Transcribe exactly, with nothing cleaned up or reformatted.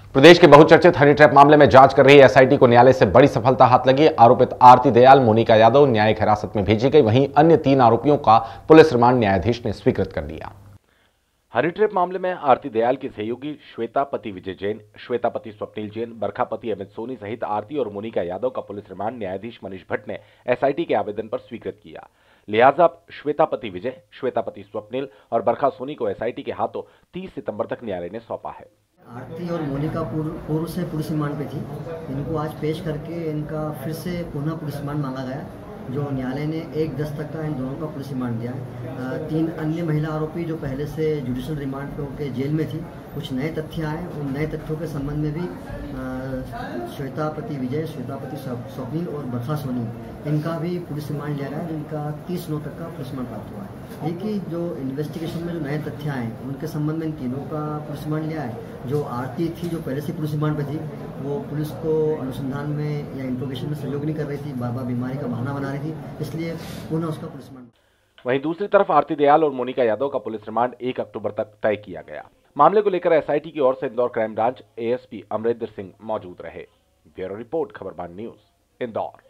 प्रदेश के बहुचर्चित honey trap मामले में जांच कर रही एसआईटी को न्यायालय से बड़ी सफलता हाथ लगी। आरोपित आरती दयाल, मोनिका यादव न्यायिक हिरासत में भेजी गई। वहीं अन्य तीन आरोपियों का पुलिस रिमांड न्यायाधीश ने स्वीकृत कर लिया। हनी ट्रैप मामले में आरती दयाल की सहयोगी श्वेता पति विजय जैन, श्वेता पति स्वप्निल जैन, बरखा पति अमित सोनी सहित आरती और मोनिका यादव का पुलिस रिमांड न्यायाधीश मनीष भट्ट ने एसआईटी के आवेदन पर स्वीकृत किया। लिहाजा श्वेता पति विजय, श्वेता पति स्वप्निल और बरखा सोनी को एसआईटी के हाथों तीस सितंबर तक न्यायालय ने सौंपा है। आरती और मोनिका पूर्व से पुलिस रिमांड पे थी। इनको आज पेश करके इनका फिर से पुनः पुलिस रिमांड मांगा गया, जो न्यायालय ने एक दस तक का इन दोनों का पुलिस रिमांड दिया है। तीन अन्य महिला आरोपी जो पहले से जुडिशल रिमांड पे होकर जेल में थी, कुछ नए तथ्य आए। उन नए तथ्यों के संबंध में भी श्वेतापति विजय, श्वेतापति स्वप्निल और बरखा सोनी, इनका भी पुलिस रिमांड लिया गया है, जिनका तीस नौ तक का पुलिस रिमांड प्राप्त हुआ है। ये कि जो इन्वेस्टिगेशन में जो नए तथ्य आए उनके संबंध में इन तीनों का पुलिस रिमांड लिया है। जो आरती थी, जो पहले से पुलिस रिमांड पे थी, वो पुलिस को अनुसंधान में या इंट्रोगेशन में सहयोग नहीं कर रही थी, बार बार बीमारी का बहाना बना रही थी, इसलिए पुनः उसका पुलिस रिमांड। वहीं दूसरी तरफ आरती दयाल और मोनिका यादव का पुलिस रिमांड एक अक्टूबर तक तय किया गया। मामले को लेकर एसआईटी की ओर से Indore crime branch ASP Amrendra Singh मौजूद रहे। Bureau report, Khabarban news, Indore.